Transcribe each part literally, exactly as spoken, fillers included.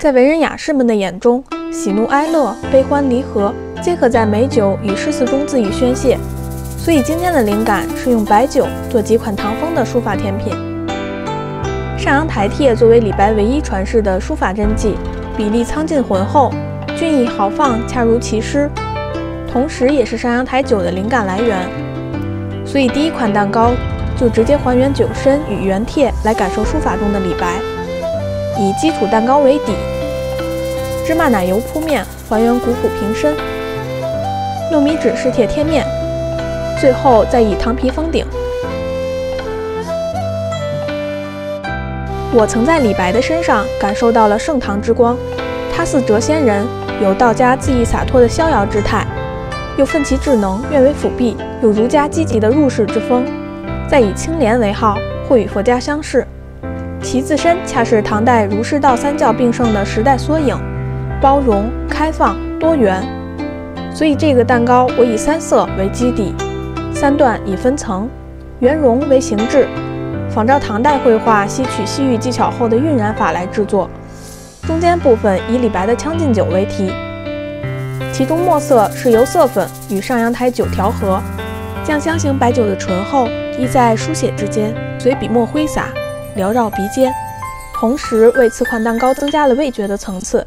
在为人雅士们的眼中，喜怒哀乐、悲欢离合，皆可在美酒与诗词中恣意宣泄。所以今天的灵感是用白酒做几款唐风的书法甜品。上阳台帖作为李白唯一传世的书法真迹，比例苍劲浑厚，俊逸豪放，恰如其诗，同时也是上阳台酒的灵感来源。所以第一款蛋糕就直接还原酒身与原帖来感受书法中的李白，以基础蛋糕为底，芝麻奶油铺面，还原古朴平身，糯米纸试帖贴面，最后再以糖皮封顶。我曾在李白的身上感受到了盛唐之光，他似谪仙人，有道家恣意洒脱的逍遥之态，又奋其智能，愿为辅弼，有儒家积极的入世之风，再以清廉为号，或与佛家相似。其自身恰是唐代儒释道三教并盛的时代缩影，包容、开放、多元。所以这个蛋糕我以三色为基底，三段以分层，圆绒为形制，仿照唐代绘画吸取西域技巧后的晕染法来制作。中间部分以李白的《将进酒》为题，其中墨色是由色粉与上阳台酒调和，将香型白酒的醇厚溢在书写之间，随笔墨挥洒，缭绕鼻尖，同时为此款蛋糕增加了味觉的层次。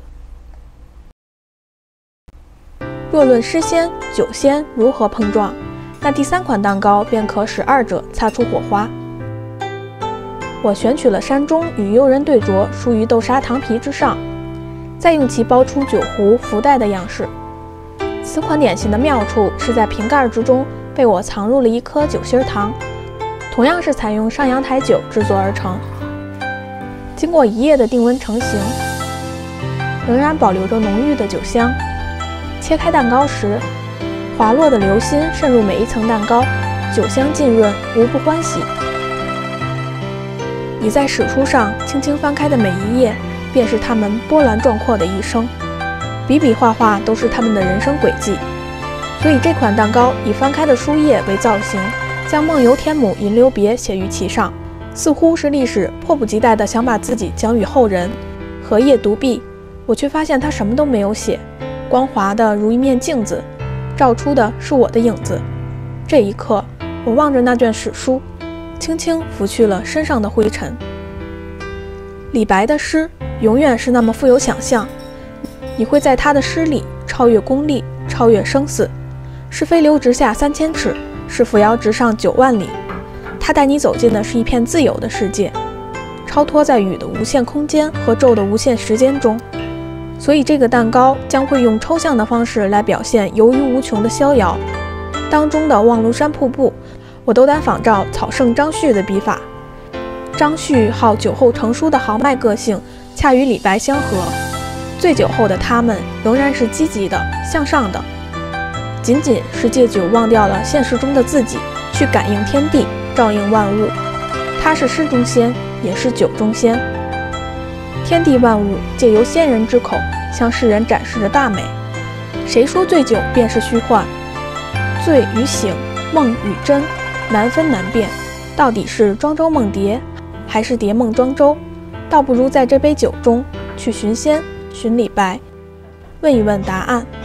若论诗仙、酒仙如何碰撞，那第三款蛋糕便可使二者擦出火花。我选取了山中与幽人对酌疏于豆沙糖皮之上，再用其包出酒壶、福袋的样式。此款点心的妙处是在瓶盖之中被我藏入了一颗酒心糖，同样是采用上阳台酒制作而成。经过一夜的定温成型，仍然保留着浓郁的酒香。切开蛋糕时，滑落的流心渗入每一层蛋糕，酒香浸润，无不欢喜。你在史书上轻轻翻开的每一页，便是他们波澜壮阔的一生，笔笔画画都是他们的人生轨迹。所以这款蛋糕以翻开的书页为造型，将梦游天姥吟留别写于其上，似乎是历史迫不及待地想把自己讲与后人。荷叶独壁，我却发现他什么都没有写，光滑的如一面镜子，照出的是我的影子。这一刻，我望着那卷史书，轻轻拂去了身上的灰尘。李白的诗永远是那么富有想象，你会在他的诗里超越功利，超越生死，是飞流直下三千尺，是扶摇直上九万里。他带你走进的是一片自由的世界，超脱在雨的无限空间和昼的无限时间中。所以这个蛋糕将会用抽象的方式来表现游于无穷的逍遥。当中的望庐山瀑布，我斗胆仿照草圣张旭的笔法。张旭好酒后成书的豪迈个性，恰与李白相合。醉酒后的他们仍然是积极的、向上的，仅仅是借酒忘掉了现实中的自己，去感应天地，照应万物。他是诗中仙，也是酒中仙。天地万物借由仙人之口向世人展示着大美。谁说醉酒便是虚幻？醉与醒，梦与真，难分难辨，到底是庄周梦蝶，还是蝶梦庄周？倒不如在这杯酒中去寻仙，寻李白，问一问答案。